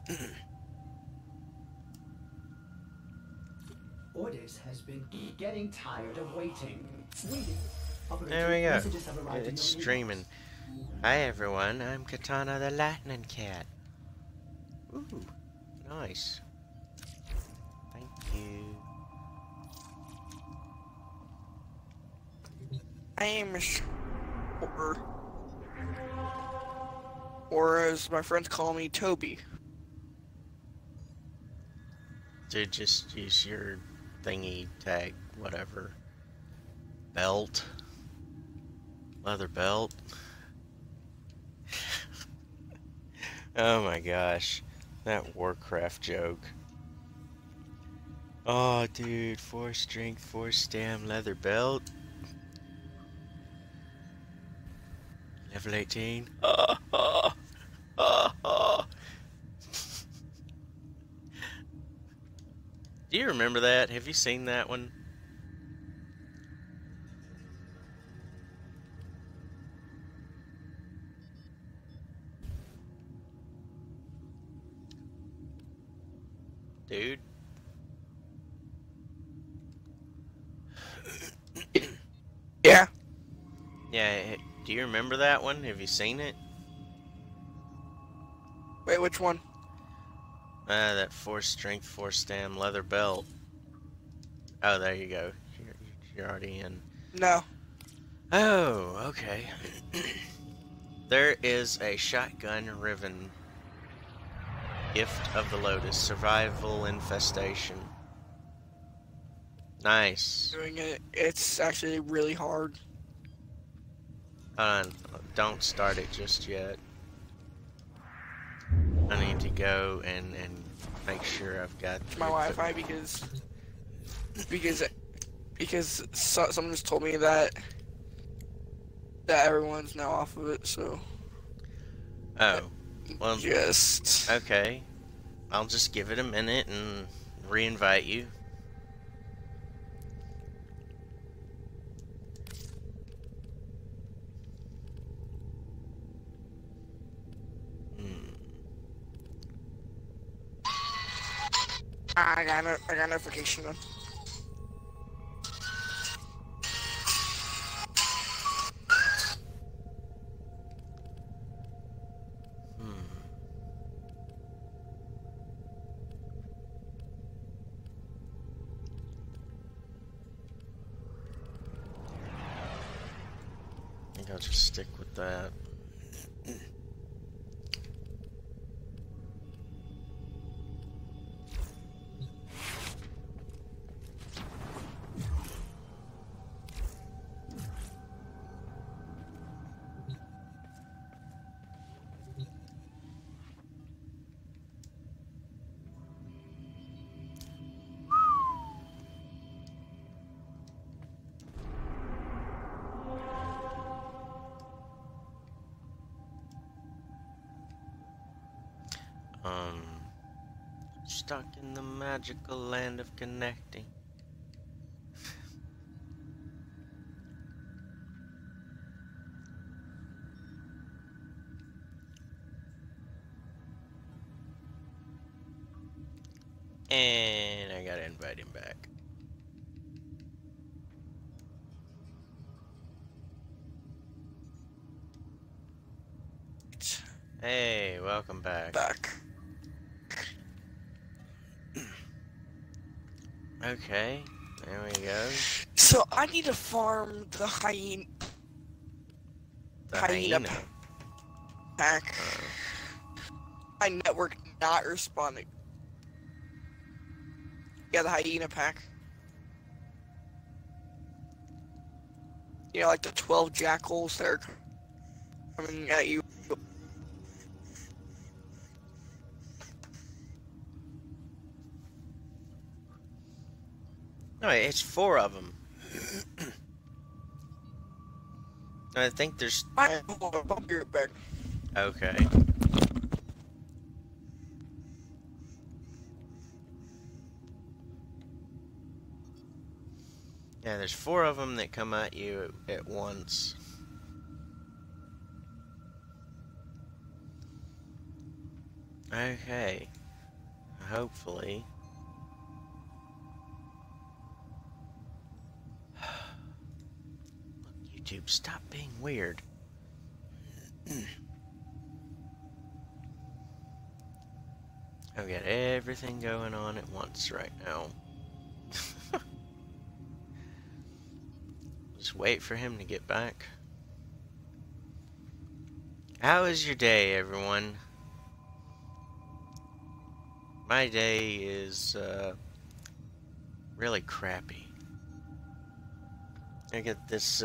Orders has been getting tired of waiting. There we go. It's streaming. Hi everyone, I'm Katana the Lightning Cat. Ooh, nice. Thank you. I am or as my friends call me, Toby. Dude, just use your thingy tag, whatever. Belt. Leather belt. Oh my gosh. That Warcraft joke. Oh dude, 4 strength, 4 stam, leather belt. Level 18. Do you remember that? Have you seen that one? Dude? Yeah. Yeah, do you remember that one? Have you seen it? Wait, which one? That 4 strength, 4 stam leather belt. Oh, there you go. You're already in. No. Oh, okay. There is a shotgun Riven. Gift of the Lotus. Survival infestation. Nice. Doing it. It's actually really hard. Hold on. Don't start it just yet. I need to go and make sure I've got my Wi-Fi because someone just told me that everyone's now off of it. So. Oh. Well. Just. Okay. I'll just give it a minute and re-invite you. I got notification on. I think I'll just stick with that. Stuck in the magical land of connecting. And I gotta invite him back. Hey, welcome back. Okay, there we go. So I need to farm the hyena. Hyena pack. My network not responding. Yeah, the hyena pack. You know, like the 12 jackals that are coming at you. No, it's 4 of them. I think there's... I'll be right back. Okay. Yeah, there's 4 of them that come at you at once. Okay. hopefully. Look, YouTube, stop being weird. I've got everything going on at once right now. Just wait for him to get back. How is your day, everyone? My day is really crappy. I get this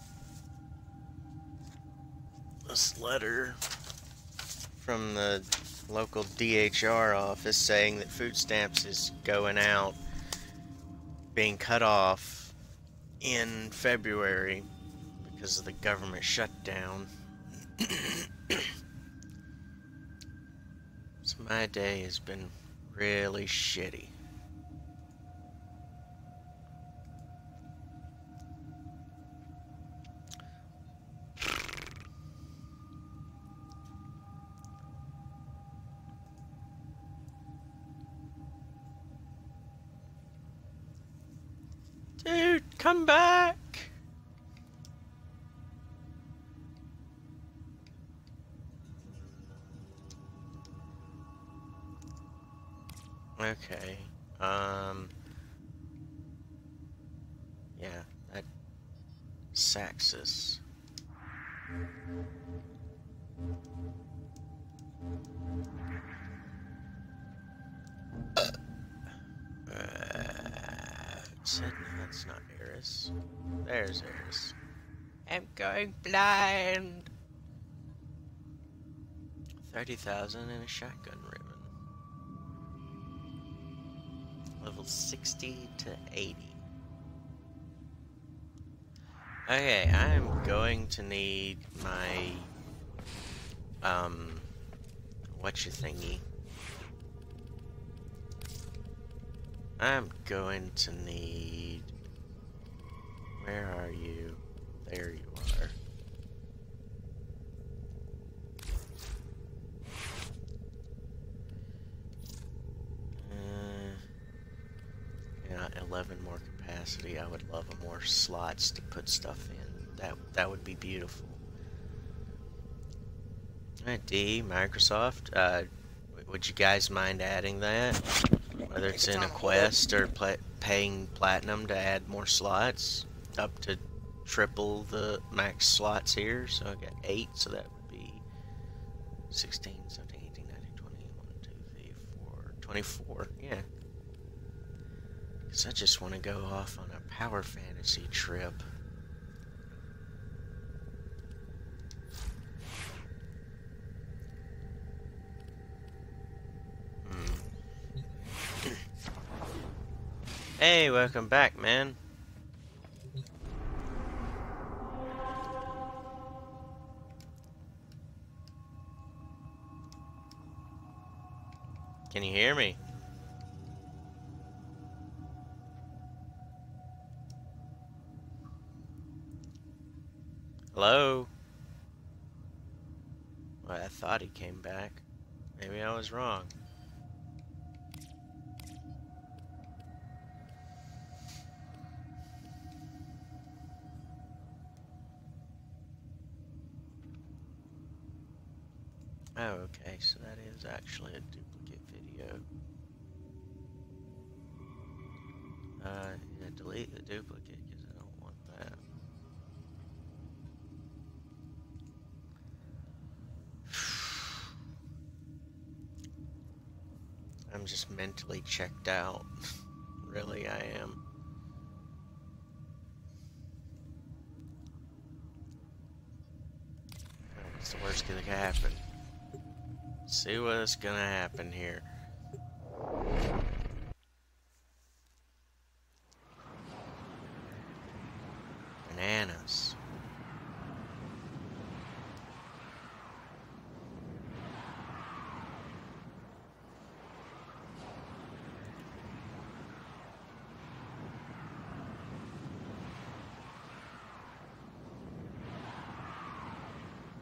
this letter from the local DHR office saying that food stamps is going out, being cut off in February because of the government shutdown. So my day has been really shitty. Dude, come back! Okay, yeah, that Saxus. Said no, that's not Eris. There's Eris. I'm going blind. 30,000 and a shotgun Riven. Level 60 to 80. Okay, I'm going to need my what's your thingy? I'm going to need, where are you? There you are. Yeah, 11 more capacity. I would love more slots to put stuff in. That would be beautiful. Alright, D, Microsoft, would you guys mind adding that? Whether it's in a quest or paying platinum to add more slots, up to triple the max slots here. So I got 8, so that would be 16, 17, 18, 19, 20, 1, 2, 3, 4, 24, yeah. Because I just want to go off on a power fantasy trip. Hey, welcome back, man. Can you hear me? Hello? Well, I thought he came back. Maybe I was wrong. Oh, okay, so that is actually a duplicate video. Yeah, delete the duplicate because I don't want that. I'm just mentally checked out. Really, I am. What's the worst that could happen? See what's gonna happen here. Bananas.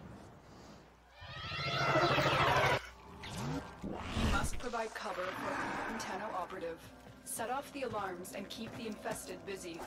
Provide cover for antenna operative. Set off the alarms and keep the infested busy.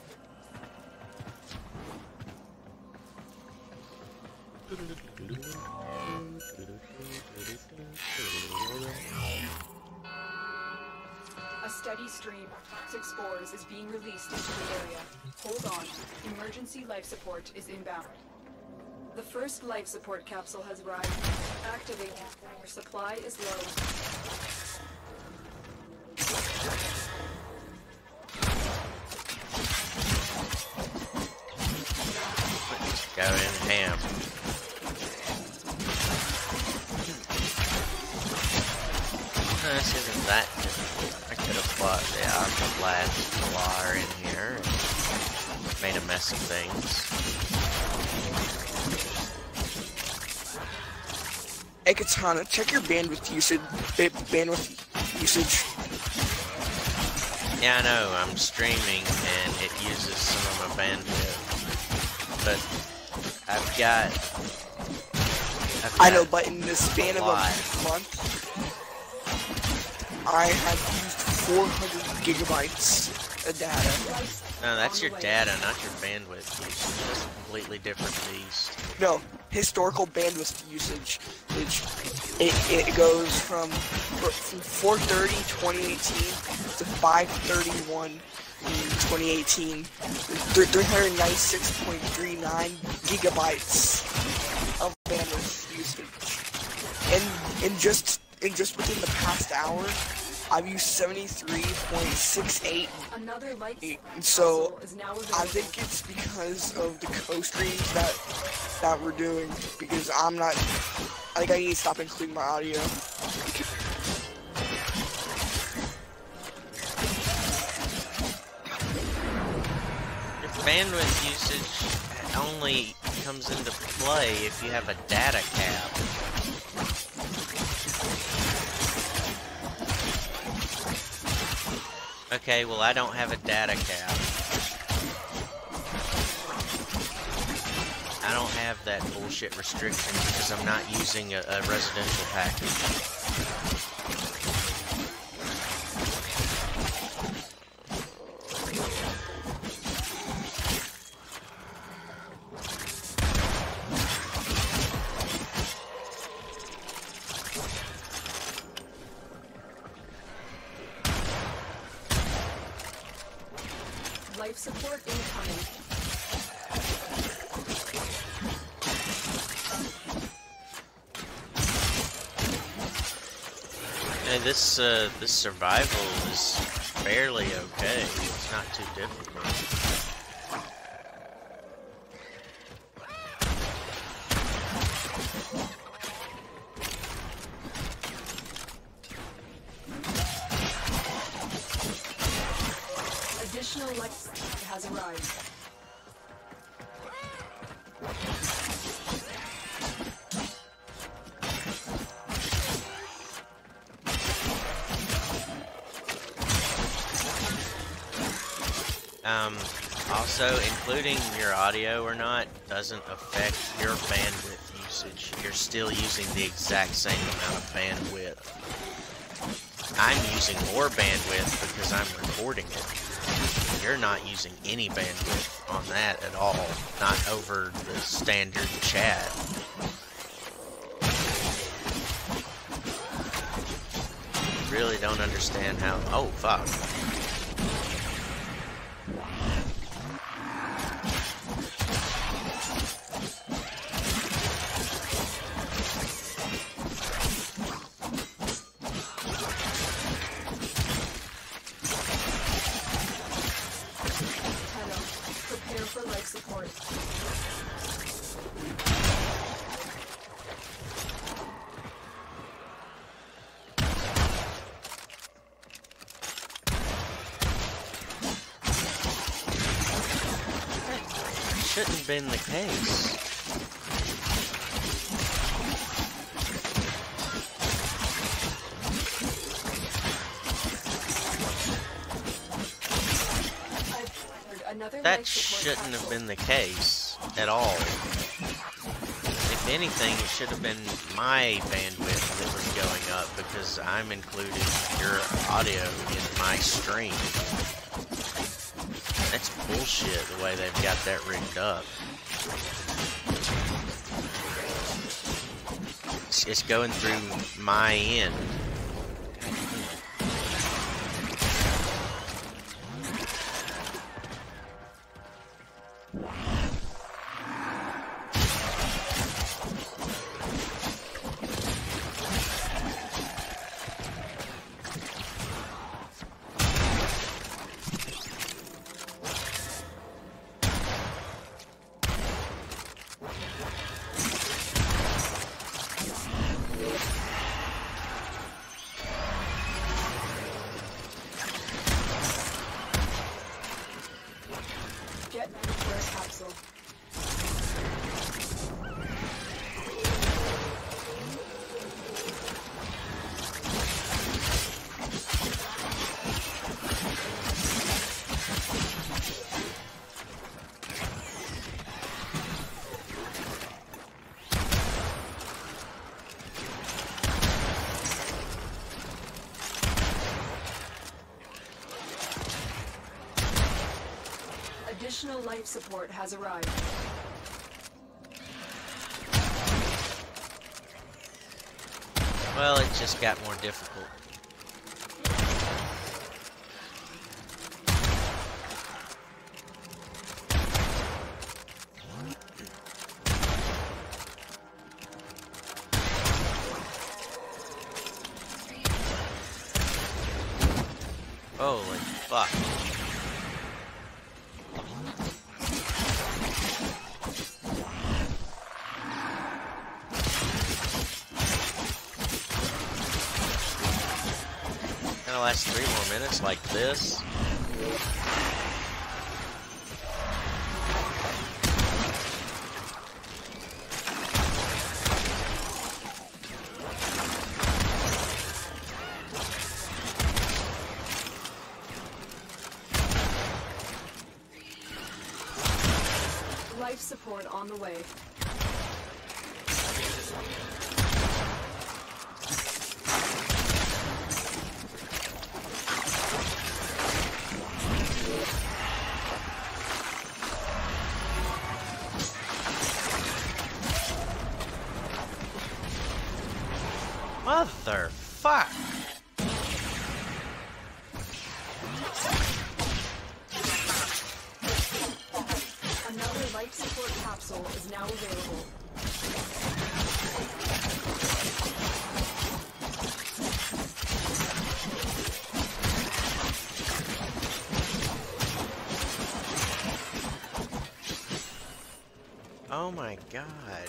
A steady stream of toxic spores is being released into the area. Hold on. Emergency life support is inbound. The first life support capsule has arrived. Activating. Supply is low. Go in ham. This isn't that difficult. I could have put the Aqua Blast Polar in here and made a mess of things. Hey Katana, check your bandwidth usage. Yeah, I know. I'm streaming and it uses some of my bandwidth, but I've got I know, but in the span of a month, I have used 400 gigabytes of data. No, that's your data, not your bandwidth usage. That's a completely different beast. No, historical bandwidth usage. It goes from 430 2018 to 531 in 2018. 396.39 gigabytes of bandwidth usage. And just within the past hour, I've used 73.68. So I think it's because of the co-streams that we're doing. Because I think I need to stop including my audio. Your bandwidth usage only comes into play if you have a data cap. Okay, well I don't have a data cap. I don't have that bullshit restriction because I'm not using a residential package. Life support incoming. And this survival is fairly okay. It's not too difficult. Additional life has arrived. Also, including your audio or not doesn't affect your bandwidth usage. You're still using the exact same amount of bandwidth. I'm using more bandwidth because I'm recording it. You're not using any bandwidth on that at all. Not over the standard chat. Really don't understand how... Oh, fuck. Prepare for life support. Shouldn't have been the case. That shouldn't have been the case at all. If anything, it should have been my bandwidth that was going up because I'm including your audio in my stream. That's bullshit the way they've got that rigged up. It's going through my end. Additional life support has arrived. Well, it just got more difficult. Holy fuck. Gonna last 3 more minutes like this. Life support on the way. Motherfuck! Another life support capsule is now available. Oh my god.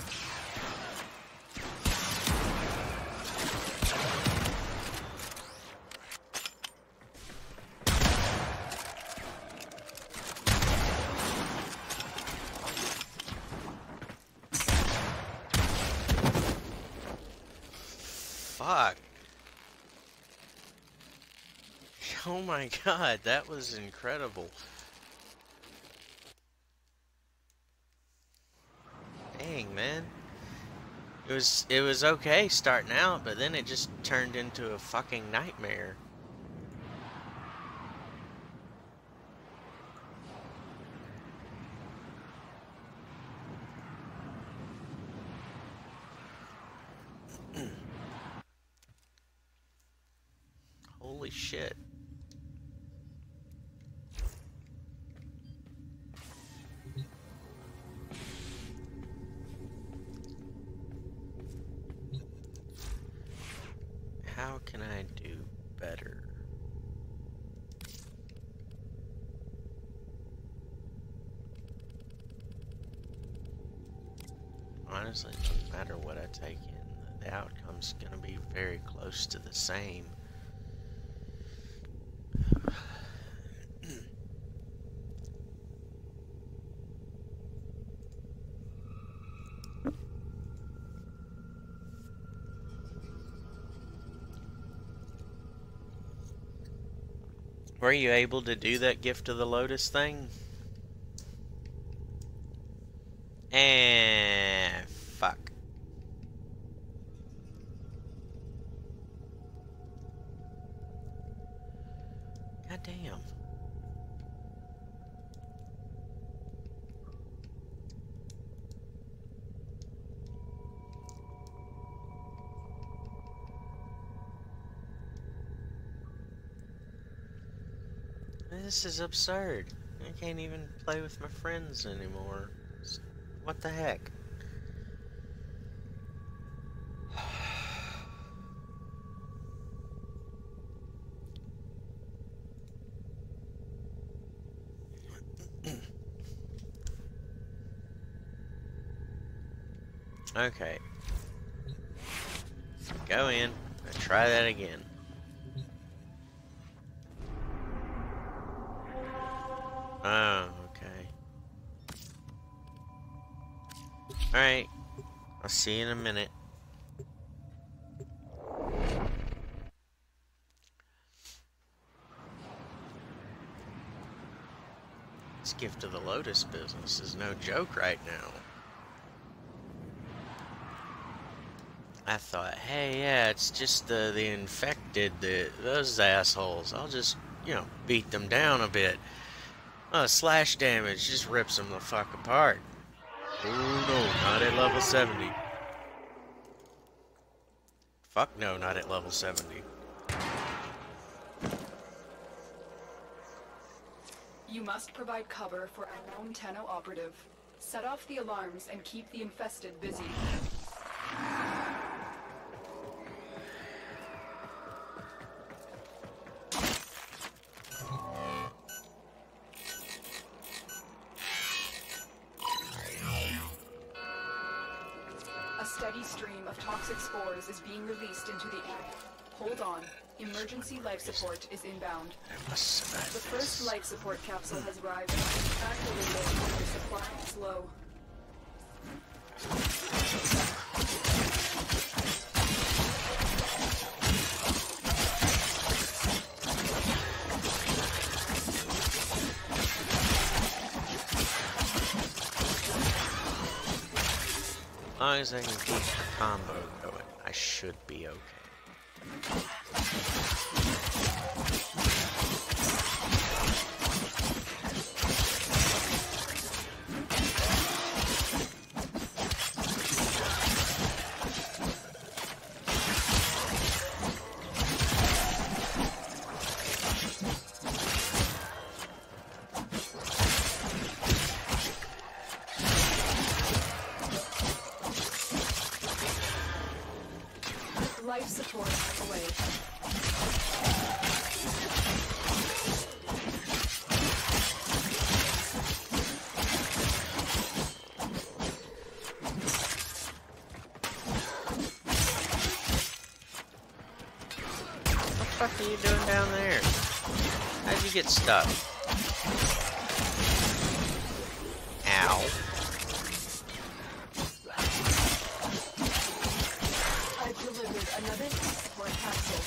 Fuck. Oh my god, that was incredible. Dang, man. It was okay starting out, but then it just turned into a fucking nightmare. Holy shit. How can I do better? Honestly, no matter what I take in, the outcome's gonna be very close to the same. Were you able to do that gift of the lotus thing? And fuck. damn. This is absurd. I can't even play with my friends anymore. What the heck? Okay. Go in and try that again. Oh, okay. Alright. I'll see you in a minute. This gift of the lotus business is no joke right now. I thought, hey, yeah, it's just the infected, those assholes. I'll just, you know, beat them down a bit. Oh, slash damage just rips them the fuck apart. Oh no, not at level 70. Fuck no, not at level 70. You must provide cover for a known Tenno operative. Set off the alarms and keep the infested busy. A steady stream of toxic spores is being released into the air. Hold on. Emergency life support is inbound. The first life support capsule has arrived. Activated when the supply is low. As long as I can keep the combo going, I should be okay. Life support away. What the fuck are you doing down there? How'd you get stuck? Ow. Another support capsule.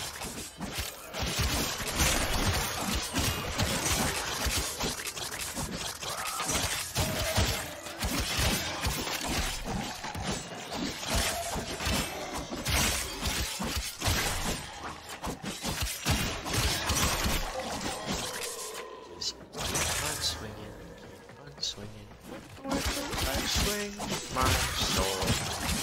Just keep on swinging, keep on swinging. I swing my sword.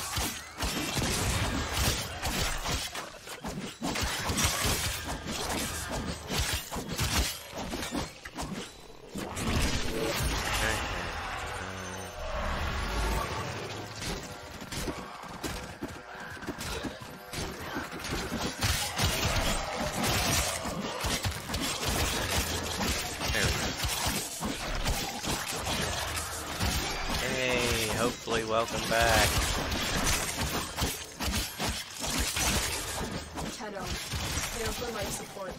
Hopefully, welcome back. Tenno, there for life support.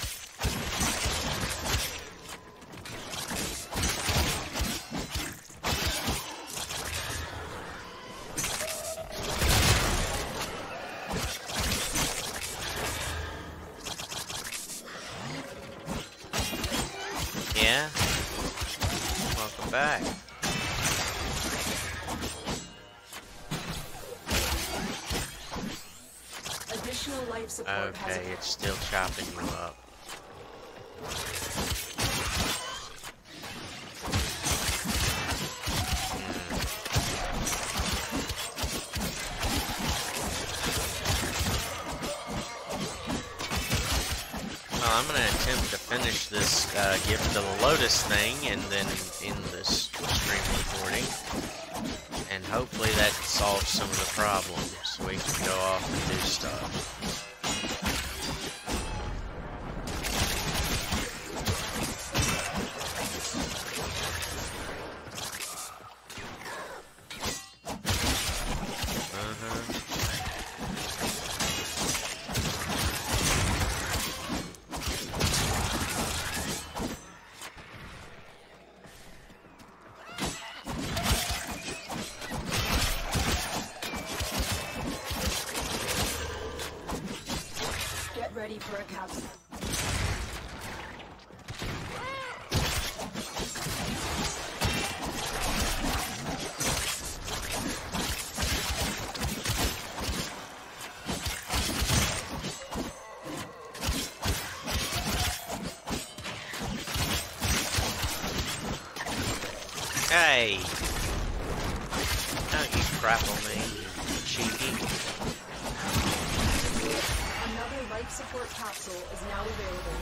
Yeah? Welcome back. Additional life support has Okay, it's still chopping you up. I'm gonna attempt to finish this gift of the lotus thing and then end this stream recording. And hopefully that solves some of the problems so we can go off and do stuff. Ready for a capsule. Hey! Don't you crap on me, cheeky. Another life support capsule is now available.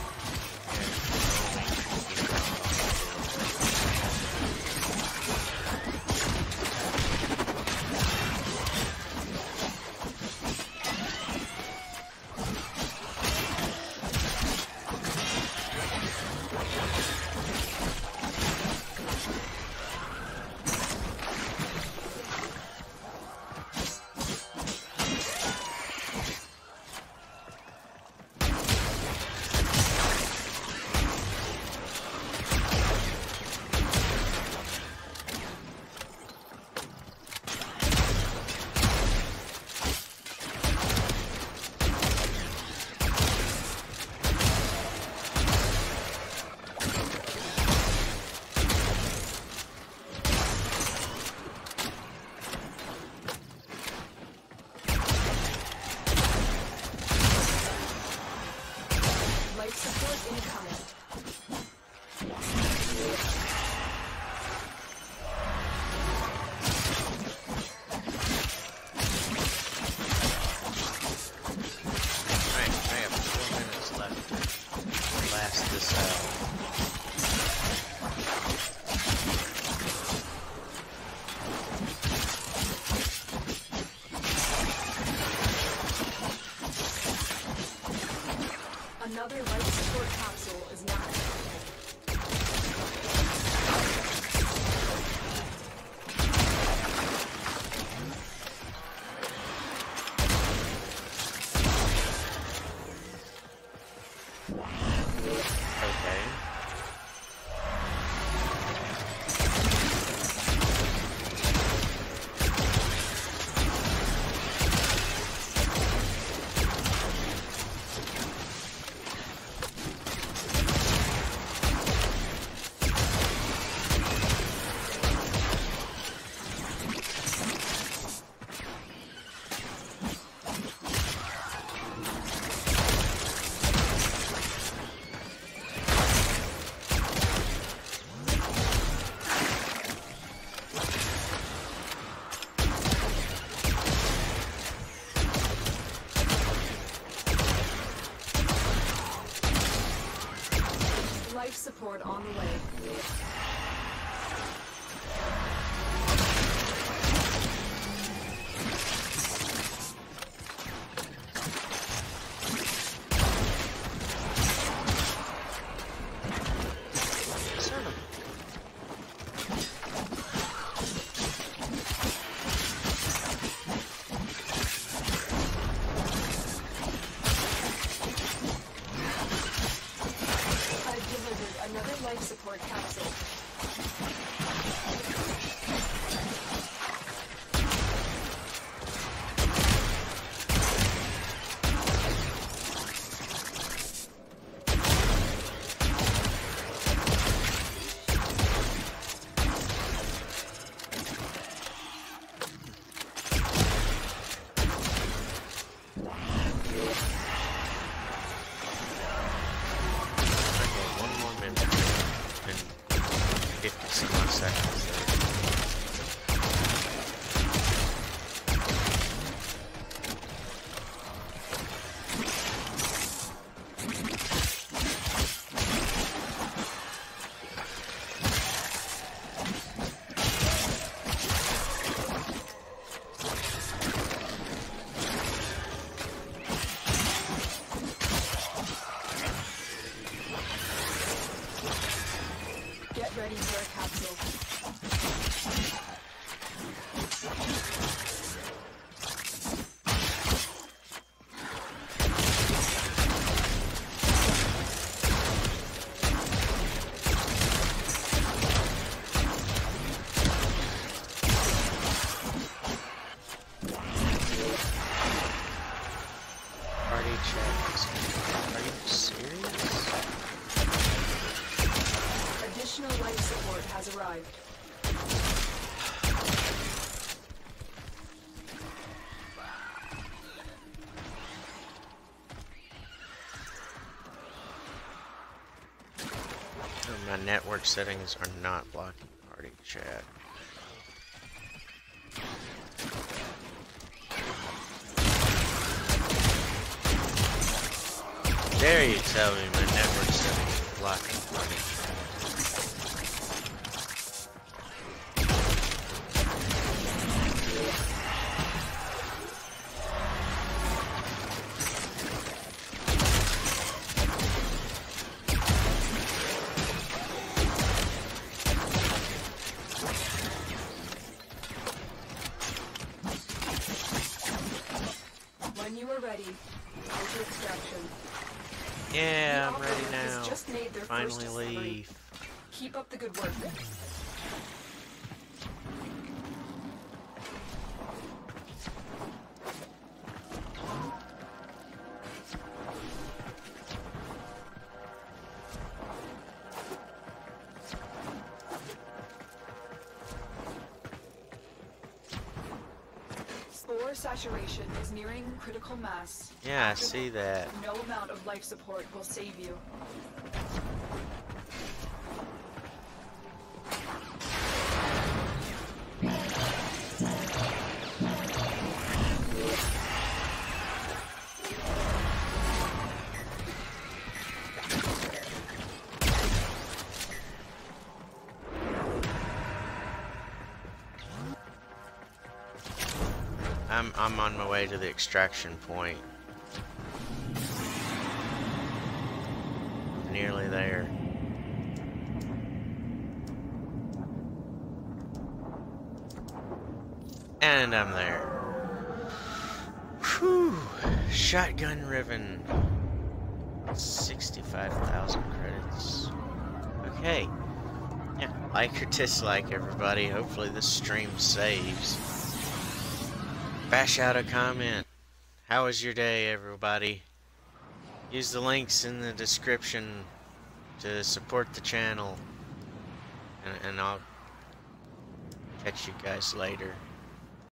Another life support capsule is now life support on the way. Life support capsule. ready for a capsule. Party checks. Are you serious? Additional life support has arrived. Oh, my network settings are not blocking party chat. Dare you tell me my network settings are blocking party chat? When you are ready, go to extraction. Yeah, The I'm ready operative has now. just made their first Finally discovery. leave. Keep up the good work. Spore saturation is nearing critical mass. Yeah, I see that. No amount of life support will save you. I'm on my way to the extraction point. Nearly there. And I'm there. Whew! Shotgun Riven. 65,000 credits. Okay. Yeah, like or dislike, everybody. Hopefully this stream saves. Bash out a comment. How was your day, everybody? Use the links in the description to support the channel. And I'll catch you guys later.